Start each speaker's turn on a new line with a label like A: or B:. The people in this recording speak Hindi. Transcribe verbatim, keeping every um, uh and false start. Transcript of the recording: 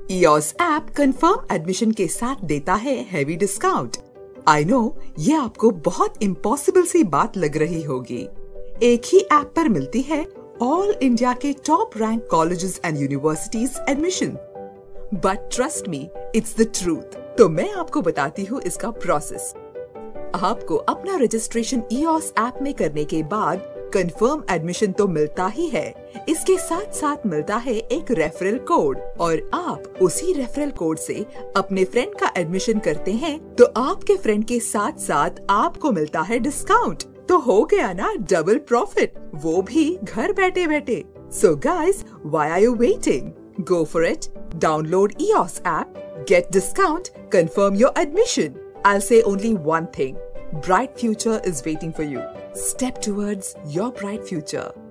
A: ई O S app confirm admission के साथ देता है हैवी डिस्काउंट। आई नो ये आपको बहुत इम्पॉसिबल सी बात लग रही होगी। एक ही ऐप पर मिलती है ऑल इंडिया के top rank colleges and universities admission. But trust me, it's the truth. तो मैं आपको बताती हूँ इसका प्रोसेस। आपको अपना registration E O S app में करने के बाद कंफर्म एडमिशन तो मिलता ही है, इसके साथ साथ मिलता है एक रेफरल कोड और आप उसी रेफरल कोड से अपने फ्रेंड का एडमिशन करते हैं तो आपके फ्रेंड के साथ साथ आपको मिलता है डिस्काउंट। तो हो गया ना डबल प्रॉफिट, वो भी घर बैठे बैठे। So guys, why are you waiting? Go for it. Download E O S app, get discount, confirm your admission. I'll say only one thing. Bright future is waiting for you. Step towards your bright future.